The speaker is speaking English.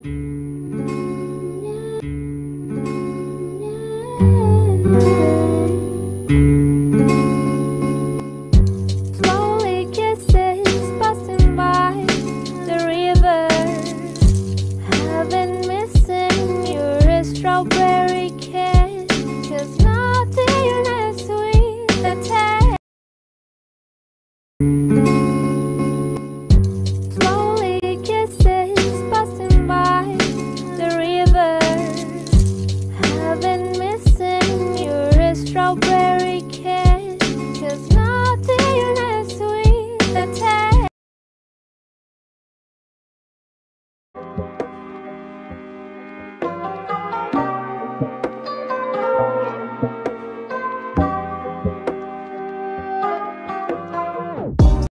Slowly kisses passing by the river. I've been missing your strawberry kiss, 'cause now